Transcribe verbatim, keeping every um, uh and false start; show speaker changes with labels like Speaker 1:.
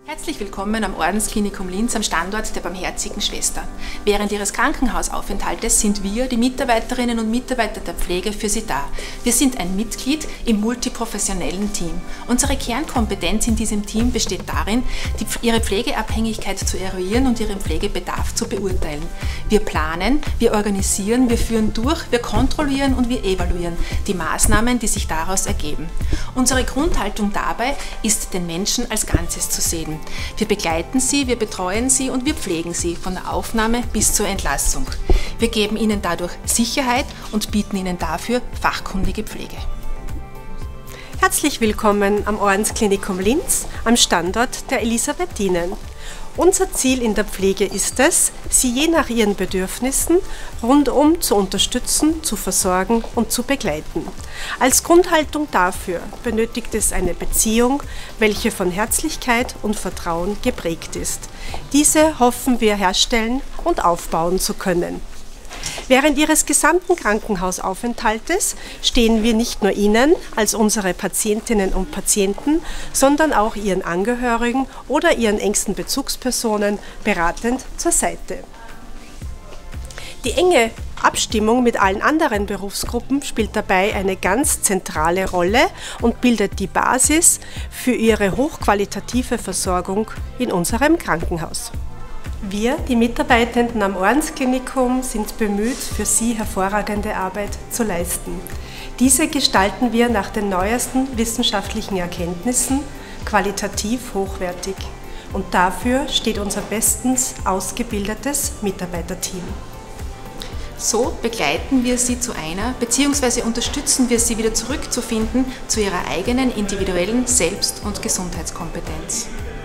Speaker 1: Herzlich willkommen am Ordensklinikum Linz am Standort der Barmherzigen Schwestern. Während Ihres Krankenhausaufenthaltes sind wir, die Mitarbeiterinnen und Mitarbeiter der Pflege, für Sie da. Wir sind ein Mitglied im multiprofessionellen Team. Unsere Kernkompetenz in diesem Team besteht darin, die, Ihre Pflegeabhängigkeit zu eruieren und Ihren Pflegebedarf zu beurteilen. Wir planen, wir organisieren, wir führen durch, wir kontrollieren und wir evaluieren die Maßnahmen, die sich daraus ergeben. Unsere Grundhaltung dabei ist, den Menschen als Ganzes zu sehen. Wir begleiten sie, wir betreuen sie und wir pflegen sie von der Aufnahme bis zur Entlassung. Wir geben ihnen dadurch Sicherheit und bieten ihnen dafür fachkundige Pflege.
Speaker 2: Herzlich willkommen am Ordensklinikum Linz am Standort der Elisabethinen. Unser Ziel in der Pflege ist es, Sie je nach Ihren Bedürfnissen rundum zu unterstützen, zu versorgen und zu begleiten. Als Grundhaltung dafür benötigt es eine Beziehung, welche von Herzlichkeit und Vertrauen geprägt ist. Diese hoffen wir herstellen und aufbauen zu können. Während Ihres gesamten Krankenhausaufenthaltes stehen wir nicht nur Ihnen als unsere Patientinnen und Patienten, sondern auch Ihren Angehörigen oder Ihren engsten Bezugspersonen beratend zur Seite. Die enge Abstimmung mit allen anderen Berufsgruppen spielt dabei eine ganz zentrale Rolle und bildet die Basis für Ihre hochqualitative Versorgung in unserem Krankenhaus. Wir, die Mitarbeitenden am Ordensklinikum, sind bemüht, für Sie hervorragende Arbeit zu leisten. Diese gestalten wir nach den neuesten wissenschaftlichen Erkenntnissen qualitativ hochwertig. Und dafür steht unser bestens ausgebildetes Mitarbeiterteam.
Speaker 1: So begleiten wir Sie zu einer bzw. unterstützen wir Sie wieder zurückzufinden zu Ihrer eigenen individuellen Selbst- und Gesundheitskompetenz.